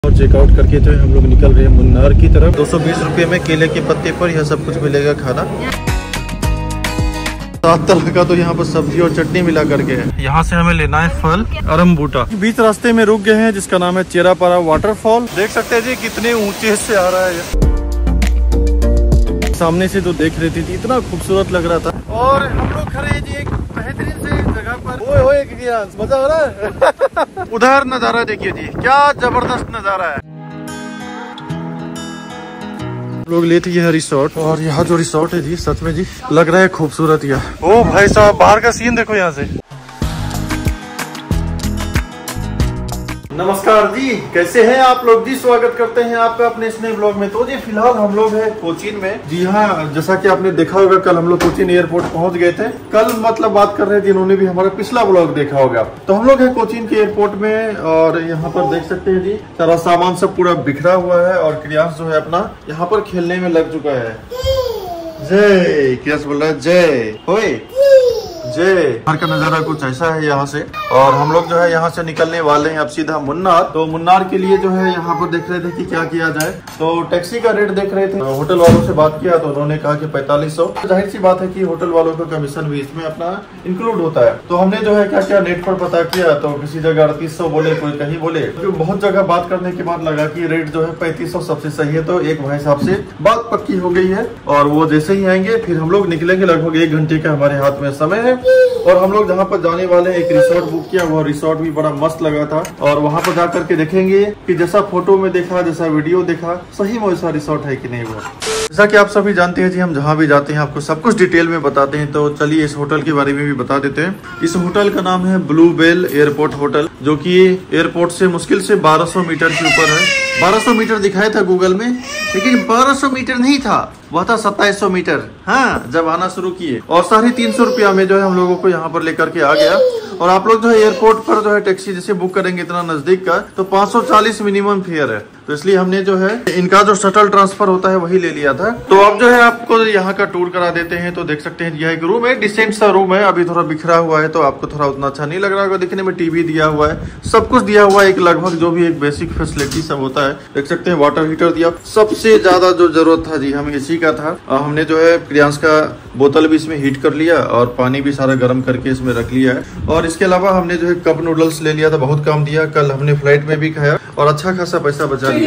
और चेकआउट करके जो है हम लोग निकल रहे हैं मुन्नार की तरफ। 220 रुपये में केले के पत्ते पर यह सब कुछ मिलेगा खाना। 7 तरह का तो यहाँ पर सब्जी और चटनी मिला करके है। यहाँ से हमें लेना है फल अरम्बूटा। बीच रास्ते में रुक गए हैं जिसका नाम है चेरापारा वाटरफॉल। देख सकते हैं जी कितने ऊंचे से आ रहा है। सामने से तो देख रही थी इतना खूबसूरत लग रहा था। और हम लोग खड़े हैं जी एक बेहतरीन से जगह पर। ओए मजा आ रहा है। उधर नजारा देखिए जी, क्या जबरदस्त नजारा है। लोग लेते हैं रिसोर्ट, और यहाँ जो रिसोर्ट है जी सच में जी लग रहा है खूबसूरत। यह ओ भाई साहब बाहर का सीन देखो यहाँ से। नमस्कार जी, कैसे हैं आप लोग जी। स्वागत करते हैं आपका अपने इस नए ब्लॉग में। तो जी फिलहाल हम लोग हैं कोचीन में। जी हाँ, जैसा कि आपने देखा होगा कल हम लोग कोचीन एयरपोर्ट पहुंच गए थे। कल मतलब बात कर रहे हैं जिन्होंने भी हमारा पिछला ब्लॉग देखा होगा। तो हम लोग हैं कोचीन के एयरपोर्ट में, और यहाँ पर देख सकते हैं जी सारा सामान सब पूरा बिखरा हुआ है। और क्रियांश जो है अपना यहाँ पर खेलने में लग चुका है। जय क्रियांश बोल रहा है जय होए जय। बाहर का नजारा कुछ ऐसा है यहाँ से। और हम लोग जो है यहाँ से निकलने वाले हैं अब सीधा मुन्नार। तो मुन्नार के लिए जो है यहाँ पर देख रहे थे कि क्या किया जाए। तो टैक्सी का रेट देख रहे थे। होटल वालों से बात किया तो उन्होंने कहा कि 4500। जाहिर सी बात है कि होटल वालों का कमीशन भी इसमें अपना इंक्लूड होता है। तो हमने जो है क्या क्या नेट पर पता किया तो किसी जगह 3800 बोले, कोई कहीं बोले। तो बहुत जगह बात करने के बाद लगा कि रेट जो है 3500 सबसे सही है। तो एक भाई साहब से बात पक्की हो गई है, और वो जैसे ही आएंगे फिर हम लोग निकलेंगे। लगभग 1 घंटे का हमारे हाथ में समय है। और हम लोग जहाँ पर जाने वाले हैं एक रिसोर्ट बुक किया। वो रिसोर्ट भी बड़ा मस्त लगा था, और वहाँ पर जाकर के देखेंगे कि जैसा फोटो में देखा, जैसा वीडियो देखा, सही में वैसा रिसोर्ट है कि नहीं। वो जैसा कि आप सभी जानते हैं जी, हम जहाँ भी जाते हैं आपको सब कुछ डिटेल में बताते हैं। तो चलिए इस होटल के बारे में भी बता देते हैं। इस होटल का नाम है ब्लू बेल एयरपोर्ट होटल, जो कि एयरपोर्ट से मुश्किल से 1200 मीटर के ऊपर है। 1200 मीटर दिखाया था गूगल में, लेकिन 1200 मीटर नहीं था, वह था 2700 मीटर। हाँ, जब आना शुरू किए। और 350 रुपया में जो है हम लोगों को यहाँ पर लेकर के आ गया। और आप लोग जो है एयरपोर्ट पर जो है टैक्सी जैसे बुक करेंगे इतना नजदीक का, तो 540 मिनिमम फेयर है। तो इसलिए हमने जो है इनका जो शटल ट्रांसफर होता है वही ले लिया था। तो अब जो है आपको यहाँ का टूर करा देते हैं। तो देख सकते हैं यह एक रूम है, डिसेंट सा रूम है। अभी थोड़ा बिखरा हुआ है तो आपको थोड़ा उतना अच्छा नहीं लग रहा होगा दिखने में। टीवी दिया हुआ है, सब कुछ दिया हुआ है, एक लगभग जो भी एक बेसिक फैसिलिटी सब होता है। देख सकते हैं वाटर हीटर दिया। सबसे ज्यादा जो जरूरत था जी हमें इसी का था। हमने जो है क्रियांश का बोतल भी इसमें हीट कर लिया, और पानी भी सारा गर्म करके इसमें रख लिया है। और इसके अलावा हमने जो है कप नूडल्स ले लिया था, बहुत कम दिया। कल हमने फ्लाइट में भी खाया और अच्छा खासा पैसा बचा लिया।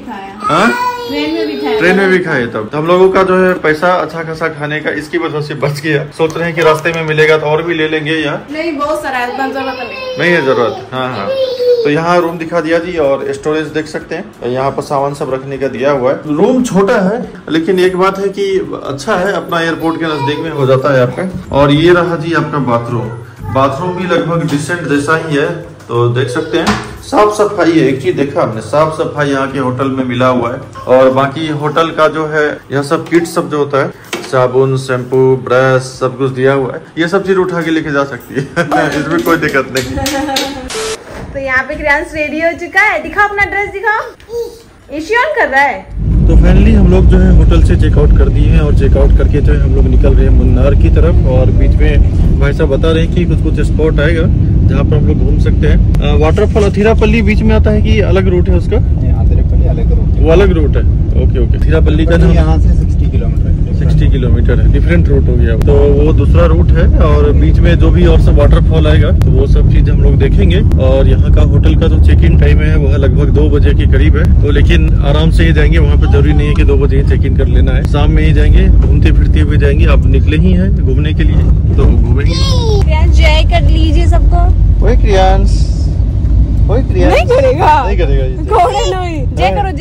ट्रेन में भी खाए। तब हम लोगों का जो है पैसा अच्छा खासा खाने का इसकी वजह से बच गया। सोच रहे हैं कि रास्ते में मिलेगा तो और भी ले लेंगे। यहाँ नहीं, बहुत सारा है, नहीं है जरूरत। हाँ। तो यहाँ रूम दिखा दिया जी, और स्टोरेज देख सकते हैं। यहाँ पर सामान सब रखने का दिया हुआ है। रूम छोटा है, लेकिन एक बात है कि अच्छा है, अपना एयरपोर्ट के नजदीक में हो जाता है आपका। और ये रहा जी आपका बाथरूम भी लगभग डिसेंट जैसा ही है। तो देख सकते हैं साफ सफाई है। एक चीज देखा हमने, साफ सफाई यहाँ के होटल में मिला हुआ है। और बाकी होटल का जो है यह सब किट सब जो होता है, साबुन, शैम्पू, ब्रश, सब कुछ दिया हुआ है। ये सब चीज उठा के लेके जा सकती है। इसमें कोई दिक्कत नहीं। तो यहाँ पे क्रियांश रेडी हो चुका है। दिखाओ अपना ड्रेस, दिखाओ। एसी ऑन कर रहा है। तो फाइनली हम लोग जो है होटल से चेकआउट कर दिए हैं, और चेकआउट करके जो है हम लोग निकल रहे हैं मुन्नार की तरफ। और बीच में भाई साहब बता रहे हैं कि कुछ स्पॉट आएगा जहाँ पर हम लोग घूम सकते हैं। वाटरफॉल अथिरापल्ली बीच में आता है कि अलग रूट है उसका? अलग रूट, वो अलग रूट है। ओके। अथिरापल्ली का यहाँ से 60 किलोमीटर है, डिफरेंट रूट हो गया। तो वो दूसरा रूट है, और बीच में जो भी और सब वाटरफॉल आएगा तो वो सब चीज हम लोग देखेंगे। और यहाँ का होटल का जो चेक इन टाइम है वह लगभग 2 बजे के करीब है। तो लेकिन आराम से ही जाएंगे, वहाँ पे जरूरी नहीं है कि 2 बजे ही चेक इन कर लेना है। शाम में ही जाएंगे, घूमते फिरते हुए जाएंगे। अब निकले ही हैं घूमने के लिए, तो घूमेंगे। जय कर लीजिए सबको। क्रियांश नहीं करेगा नहीं जय करो।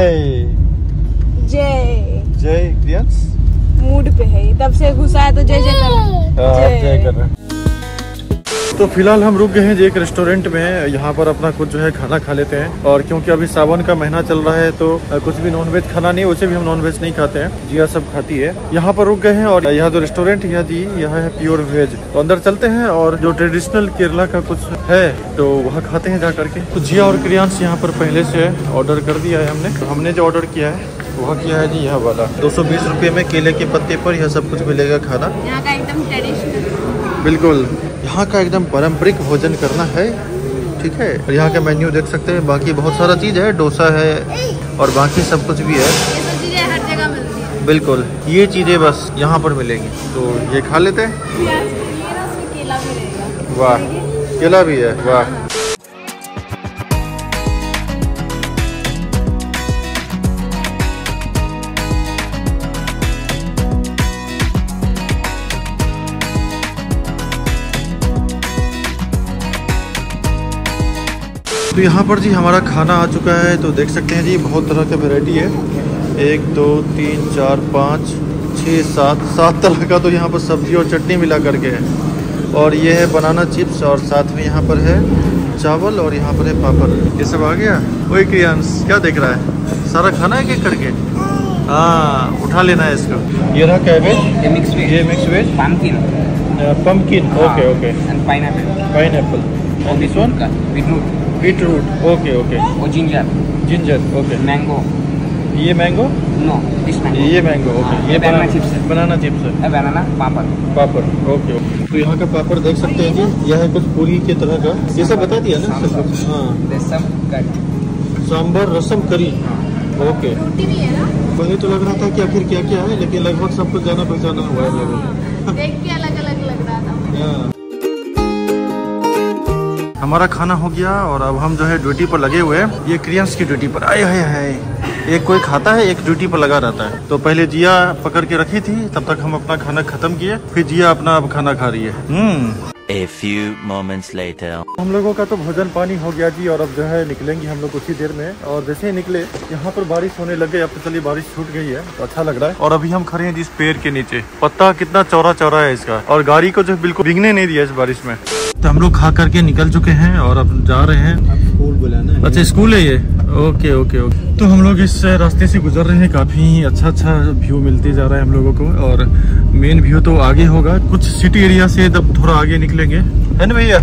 जय क्रियांश मूड पे है, तब से गुस्सा है तो जय कर रहा है। तो फिलहाल हम रुक गए हैं एक रेस्टोरेंट में। यहाँ पर अपना कुछ जो है खाना खा लेते हैं। और क्योंकि अभी सावन का महीना चल रहा है तो कुछ भी नॉनवेज खाना नहीं, वैसे भी हम नॉनवेज नहीं खाते हैं। जिया सब खाती है। यहाँ पर रुक गए हैं, और यहाँ जो रेस्टोरेंट है जी यह है प्योर वेज। तो अंदर चलते हैं, और जो ट्रेडिशनल केरला का कुछ है तो वहाँ खाते हैं जा करके। तो जिया और क्रियांश यहाँ पर पहले से ऑर्डर कर दिया है। हमने जो ऑर्डर किया है वह किया है जी यह वाला। 220 रुपये में केले के पत्ते पर यह सब कुछ मिलेगा खाना। यहाँ का एकदम ट्रेडिशनल, बिल्कुल यहाँ का एकदम पारंपरिक भोजन करना है ठीक है। और यहाँ का मेन्यू देख सकते हैं, बाकी बहुत सारा चीज़ है, डोसा है और बाकी सब कुछ भी है। ये सब चीजें हर जगह मिलती है। बिल्कुल, ये चीज़ें बस यहाँ पर मिलेंगी, तो ये खा लेते हैं। केला भी रहेगा। वाह, केला भी है, वाह। तो यहाँ पर जी हमारा खाना आ चुका है, तो देख सकते हैं जी बहुत तरह का वैरायटी है। 1 2 3 4 5 6 7 तरह का तो यहाँ पर सब्जी और चटनी मिला करके है। और ये है बनाना चिप्स और साथ में यहाँ पर है चावल और यहाँ पर है पापड़। ये सब आ गया। वही क्रियांश क्या देख रहा है? सारा खाना है एक करके? हाँ, उठा लेना है इसको। ये रहा कैबेज, ये mix veg, pumpkin, okay okay, and pineapple, and this one beetroot, okay okay, or ginger, okay. mango. ये मैंगो, No, this mango. ये मैंगो, ओके। ये banana chips है। बनाना चिप्स है, A banana, papad, okay okay. तो यहाँ का पापड़ देख सकते हैं जी, यह है कुछ पूरी के तरह का। ये सब बता दिया ना सब कुछ। हाँ, रसम करी, सांभर रसम करी, ओके। रोटी भी है ना? पहले तो लग रहा था कि आखिर क्या क्या है, लेकिन लगभग सब कुछ जाना पहचाना हुआ है लोगों। देख के अलग अलग लग रहा था। हमारा खाना हो गया और अब हम जो है ड्यूटी पर लगे हुए हैं। ये क्रियांश की ड्यूटी पर आए है। एक कोई खाता है, एक ड्यूटी पर लगा रहता है। तो पहले जिया पकड़ के रखी थी, तब तक हम अपना खाना खत्म किए, फिर जिया अपना अब खाना खा रही है। A few moments later. हम लोगों का तो भोजन पानी हो गया जी, और अब जो है निकलेंगे हम लोग कुछ ही देर में। और जैसे ही निकले यहाँ पर बारिश होने लग गई। अब तो चलिए बारिश छूट गई है, तो अच्छा लग रहा है। और अभी हम खड़े हैं जिस पेड़ के नीचे, पत्ता कितना चौड़ा चौड़ा है इसका, और गाड़ी को जो बिल्कुल भीगने नहीं दिया इस बारिश में। तो हम लोग खा करके निकल चुके हैं और अब जा रहे हैं स्कूल बुलाना है। अच्छा, स्कूल है ये, ओके ओके ओके। तो हम लोग इस रास्ते से गुजर रहे हैं, काफी अच्छा व्यू मिलते जा रहा है हम लोगों को। और मेन व्यू तो आगे होगा, कुछ सिटी एरिया से जब थोड़ा आगे निकलेंगे, है ना भैया?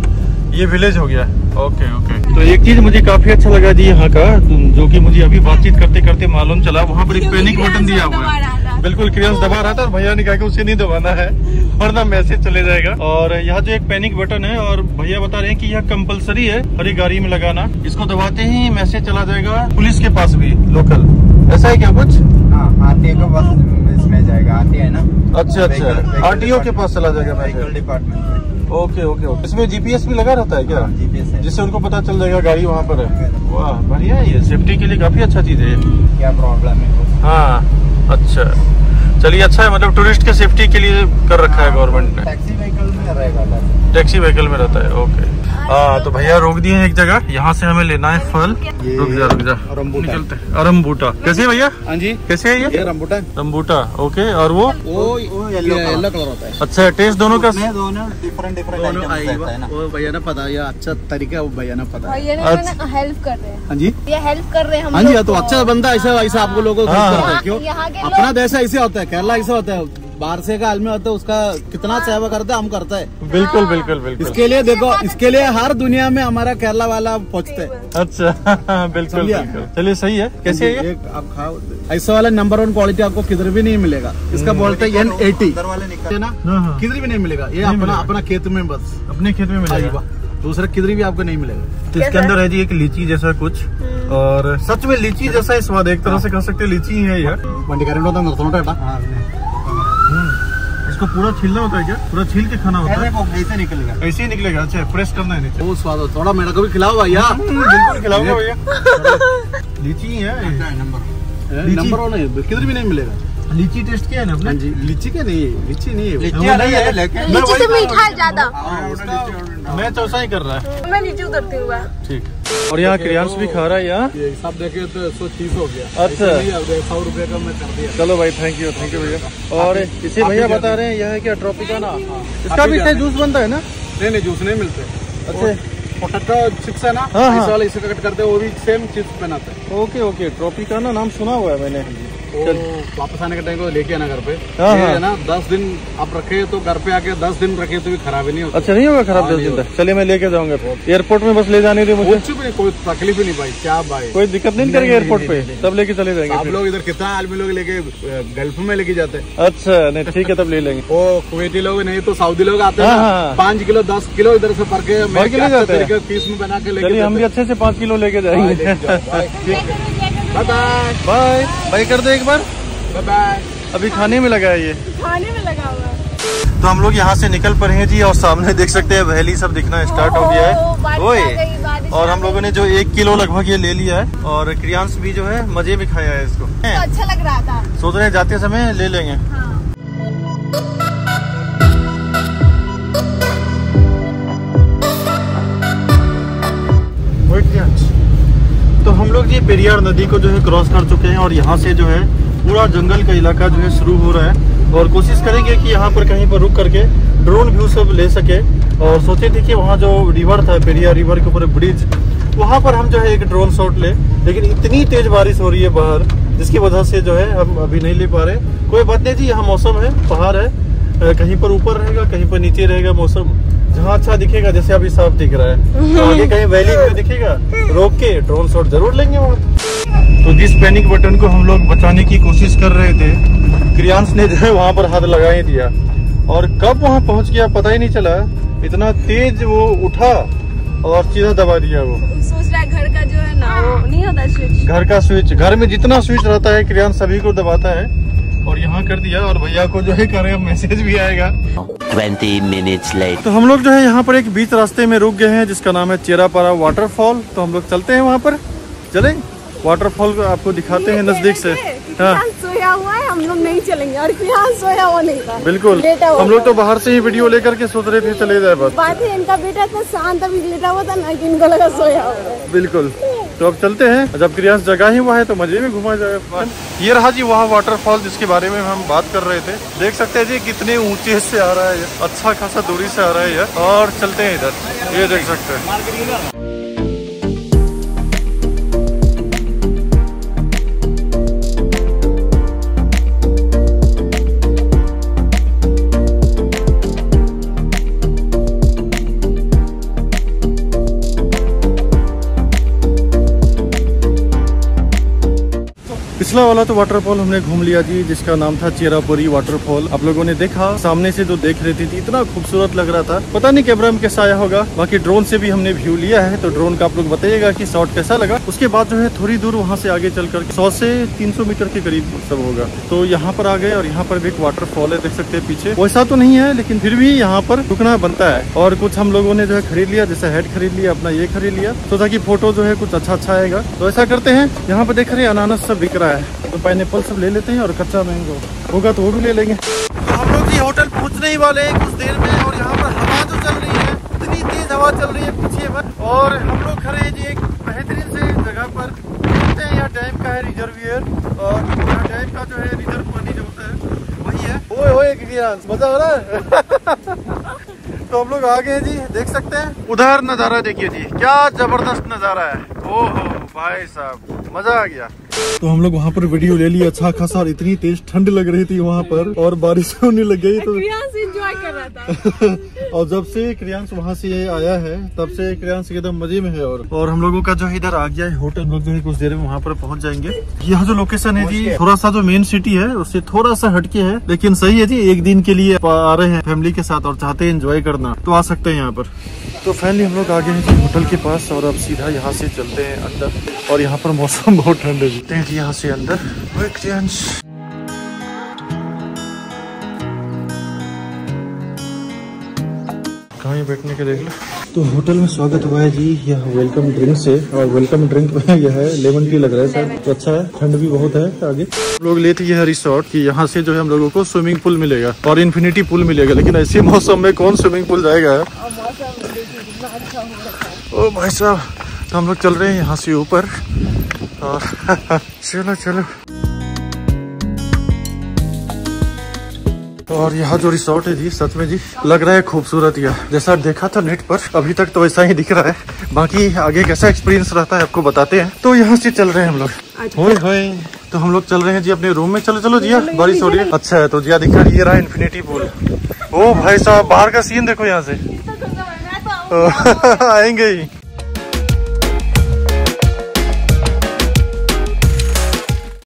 ये विलेज हो गया, ओके ओके। तो एक चीज मुझे काफी अच्छा लगा जी यहाँ का, जो कि मुझे अभी बातचीत करते करते मालूम चला, वहाँ पर एक पैनिक बटन दिया हुआ है। बिल्कुल, क्रियांश दबा रहा था और भैया ने कहा कि उसे नहीं दबाना है वरना मैसेज चले जाएगा। और यहाँ जो एक पैनिक बटन है, और भैया बता रहे हैं कि यह कंपलसरी है हर एक गाड़ी में लगाना। इसको दबाते ही मैसेज चला जाएगा पुलिस के पास भी, लोकल। ऐसा है क्या कुछ? हाँ, आरटीओ के पास इसमें जाएगा, आरटीओ है ना। अच्छा अच्छा, आरटीओ के पास चला जाएगा message. Department. Okay okay okay. इसमें जीपीएस भी लगा रहता है क्या? जीपीएस है, जिससे उनको पता चल जाएगा गाड़ी वहाँ पर है। वाह, बढ़िया है, ये सेफ्टी के लिए काफी अच्छा चीज है। क्या प्रॉब्लम है? हाँ, अच्छा, चलिए अच्छा है, मतलब टूरिस्ट के सेफ्टी के लिए कर रखा है गवर्नमेंट ने। टैक्सी व्हीकल में रहेगा, टैक्सी व्हीकल में रहता है, ओके। हाँ, तो भैया रोक दिए हैं एक जगह, यहाँ से हमें लेना है फल। रुक जा निकलते हैं। रंबूटा कैसे है भैया? हाँ जी, कैसे है ये? Rambutan, okay. और वो येलो कलर होता है। अच्छा, टेस्ट दोनों का दोनों डिफरेंट है ना। वो भैया ने पता, ये अच्छा तरीका वो भैया ने पता है। हेल्प कर रहे हैं। हाँ जी, ये हेल्प कर रहे हैं हम। हाँ जी, तो अच्छा बंदा ऐसा ऐसा आपको लोगों को करता है। क्यों? यहाँ के अपना देश ऐसे होता है, केरला ऐसा होता है। बाहर से का आदमी होता है, उसका कितना सेवा करता है, हम करता है। बिल्कुल बिल्कुल बिल्कुल। इसके लिए देखो, इसके लिए हर दुनिया में हमारा केरला वाला पहुँचते हैं। अच्छा, बिल्कुल बिल्कुल। चलिए सही है। कैसे है ये? आप खाओ, ऐसा वाला नंबर 1 क्वालिटी आपको किधर भी नहीं मिलेगा। इसका बोलते हैं N80 है ना, किधर भी नहीं मिलेगा। ये अपना खेत में, बस अपने खेत में मिलेगा, दूसरा किधर भी आपको नहीं मिलेगा। तो इसके अंदर है जी एक लीची जैसा कुछ, और सच में लीची जैसा ही स्वाद, एक तरह से कह सकते लीची ही है यार। वंडी करेंट होता है। इसको पूरा छीलना होता है क्या? पूरा छील के खाना होता है? ऐसे निकलेगा, ऐसे ही निकलेगा। अच्छा, प्रेस करना है नीचे। वो स्वाद थोड़ा मेरे को भी खिलाओ भैया। बिल्कुल खिलाऊंगा भैया। लीची ही है, नंबर 1 है, किधर भी नहीं मिलेगा। लीची टेस्ट किया है ना आपने? जी, लीची के नहीं है, लीची नहीं है, लीची से मीठा है ज्यादा। मैं तो ऐसा ही कर रहा है। मैं नीचे उतरती हूँ। ठीक। और यहाँ क्रियांश भी खा रहा है यहाँ। सब देखे तो 130 हो गया। अच्छा, 100 रुपए का मैं कर दिया। चलो भाई, थैंक यू भैया। और इसे भैया बता रहे हैं यह है क्या ट्रॉपिकाना, इसका भी जूस बनता है ना? नहीं, जूस नहीं मिलते। अच्छा, पोटैटो चिप्स है ना, इसे कट करते हैं, वो भी सेम चिप्स बनाते हैं। ओके ओके, ट्रॉपिकाना नाम सुना हुआ है मैंने। वापस आने के टाइम को लेके आना घर पे। हाँ, ये हाँ। है ना 10 दिन आप रखे तो घर पे आके 10 दिन रखे तो भी खराब ही नहीं होता। अच्छा नहीं होगा खराब 10 दिन तक? चलिए मैं लेके जाऊंगा। एयरपोर्ट में बस ले जाने दे मुझे। कुछ भी नहीं, कोई तकलीफ ही नहीं भाई। क्या भाई, कोई दिक्कत नहीं करेंगे एयरपोर्ट पे? तब लेके चले जाएंगे आप फिर। लोग इधर कितना आदमी लोग लेके गल्फ में लेके जाते हैं। अच्छा नहीं ठीक है, तब ले लेंगे। वो कुवैती लोग नहीं तो सऊदी लोग आते हैं हाँ, ना, हाँ। 5 किलो 10 किलो इधर से भर के भर के ले जाते हैं। पीस में बना के लेके चलिए हम भी अच्छे से 5 किलो लेके जाएंगे। बाय बाय बाय बाय कर दे एक बार। Bye bye. अभी खाने में लगा है ये। खाने में लगा हुआ है। तो हम लोग यहाँ से निकल पड़े हैं जी, और सामने देख सकते हैं वैली सब दिखना स्टार्ट हो गया है। ओए, और हम लोगों ने जो 1 किलो लगभग ये ले लिया है, और क्रियांश भी जो है मजे में खाया है इसको। तो अच्छा लग रहा था। सोच रहे हैं जाते समय ले लेंगे। हाँ। तो हम लोग ये पेरियार नदी को जो है क्रॉस कर चुके हैं, और यहाँ से जो है पूरा जंगल का इलाका जो है शुरू हो रहा है, और कोशिश करेंगे कि यहाँ पर कहीं पर रुक करके ड्रोन व्यू सब ले सके। और सोचे थे कि वहाँ जो रिवर था, पेरियार रिवर के ऊपर ब्रिज, वहाँ पर हम जो है एक ड्रोन शॉट ले, लेकिन इतनी तेज बारिश हो रही है बाहर, जिसकी वजह से जो है हम अभी नहीं ले पा रहे। कोई बात नहीं जी, यहाँ मौसम है, पहाड़ है, कहीं पर ऊपर रहेगा कहीं पर नीचे रहेगा मौसम। जहाँ अच्छा दिखेगा, जैसे अभी साफ दिख रहा है, तो आगे कहीं वैली व्यू दिखेगा, रोक के ड्रोन शॉट जरूर लेंगे वहाँ। तो जिस पैनिक बटन को हम लोग बचाने की कोशिश कर रहे थे, क्रियांश ने जो है वहाँ पर हाथ लगा ही दिया, और कब वहाँ पहुँच गया पता ही नहीं चला। इतना तेज वो उठा और सीधा दबा दिया। वो सोच रहा है घर का जो है ना, वो नहीं होता स्विच, घर का स्विच, घर में जितना स्विच रहता है क्रियांश सभी को दबाता है, और यहाँ कर दिया। और भैया को जो है करे मैसेज भी आएगा। 20 minutes later. तो हम लोग जो है यहाँ पर एक बीच रास्ते में रुक गए हैं, जिसका नाम है चेरापारा वाटरफॉल। तो हम लोग चलते हैं वहाँ पर, चलें वाटरफॉल को आपको दिखाते हैं नजदीक से। हाँ सोया हुआ है, हम लोग नहीं चलेंगे, और यहाँ सोया हुआ नहीं था। बिल्कुल, हम लोग तो बाहर से ही वीडियो लेकर के सोच रहे थे चले जाए बस। बात है इनका बेटा तो शांत अभी लेटा हुआ था ना, कि इनको लगा सोया हुआ है। बिल्कुल, तो अब चलते हैं। जब क्रियांश जगह ही हुआ है तो मजे में घुमा जाएगा। ये रहा जी वहाँ वाटरफॉल जिसके बारे में हम बात कर रहे थे। देख सकते हैं जी कितने ऊंचे से आ रहा है, अच्छा खासा दूरी से आ रहा है ये। और चलते हैं इधर, ये देख सकते हैं। पिछला वाला तो वाटरफॉल हमने घूम लिया जी, जिसका नाम था चेरापुरी वाटरफॉल। आप लोगों ने देखा, सामने से जो देख रही थी इतना खूबसूरत लग रहा था। पता नहीं कैमरा में कैसा आया होगा, बाकी ड्रोन से भी हमने व्यू लिया है, तो ड्रोन का आप लोग बताइएगा कि शॉट कैसा लगा। उसके बाद जो है थोड़ी दूर वहाँ से आगे चल कर 100 से 300 मीटर के करीब सब होगा। तो यहाँ पर आ गए, और यहाँ पर भी एक वाटरफॉल है, देख सकते हैं पीछे। वैसा तो नहीं है, लेकिन फिर भी यहाँ पर रुकना बनता है। और कुछ हम लोगों ने जो है खरीद लिया, जैसे हेड खरीद लिया, अपना ये खरीद लिया, सोचा कि फोटो जो है कुछ अच्छा आएगा। तो ऐसा करते हैं, यहाँ पर देख रहे हैं अनानास सब बिक रहा है, तो पाइनएप्पल सब ले लेते हैं, और कच्चा मैंगो होगा तो वो भी ले लेंगे। तो हम लोग जी होटल पहुंचने ही वाले हैं कुछ देर में, और यहाँ पर हवा जो चल रही है, इतनी तेज हवा चल रही है पूछिए मत। और हम लोग खड़े हैं जी एक बेहतरीन से जगह पर, देखते हैं यहाँ डैम का है रिजर्वियर, और यहाँ डैम का जो है रिजर्व पानी जो होता है वही है। ओए ओए क्रियांश, मजा आ रहा है। तो हम लोग आ गए जी, देख सकते हैं उधर नजारा देखिए जी, क्या जबरदस्त नजारा है। ओहो भाई साहब, मजा आ गया। तो हम लोग वहाँ पर वीडियो ले लिया अच्छा खासा, और इतनी तेज ठंड लग रही थी वहाँ पर, और बारिश होने लग गई। तो क्रियांश एंजॉय कर रहा था। और जब से क्रियांश वहाँ से आया है, तब से क्रियांश एकदम मजे में है। और हम लोगों का जो है इधर आ गया है होटल, हम लोग जो है कुछ देर में वहाँ पर पहुँच जाएंगे। यहाँ जो लोकेशन है जी, थोड़ा सा जो मेन सिटी है उससे थोड़ा सा हटके है, लेकिन सही है जी। एक दिन के लिए आ रहे हैं फैमिली के साथ, और चाहते हैं एंजॉय करना, तो आ सकते हैं यहाँ पर। तो फाइनली हम लोग आ गए हैं जी होटल के पास, और अब सीधा यहाँ से चलते हैं अंदर। और यहाँ पर मौसम बहुत ठंड है जी, यहाँ से अंदर। कहाँ बैठने के देख लो। तो होटल में स्वागत हुआ है जी, यह वेलकम ड्रिंक से, और वेलकम ड्रिंक में यह है लेमन टी लग रहा है सर, तो अच्छा है। ठंड भी बहुत है आगे। हम लोग लेते यह रिसोर्ट कि यहाँ से जो है हम लोगों को स्विमिंग पूल मिलेगा और इन्फिनिटी पूल मिलेगा, लेकिन ऐसे मौसम में कौन स्विमिंग पूल जाएगा। ओ भाई साहब, तो हम लोग चल रहे हैं यहाँ से ऊपर, और चलो चलो। और यहाँ जो रिसोर्ट है जी, सच में जी लग रहा है खूबसूरत। यह जैसा देखा था नेट पर, अभी तक तो वैसा ही दिख रहा है। बाकी आगे कैसा एक्सपीरियंस रहता है आपको बताते हैं। तो यहाँ से चल रहे हैं हम लोग। होय होय। तो हम लोग चल रहे हैं जी अपने रूम में। चलो चलो जिया, बारिश हो रही है। अच्छा है तो जिया दिखा, ये रहा इन्फिनिटी पूल। ओ भाई साहब बाहर का सीन देखो यहाँ से। आएंगे ही।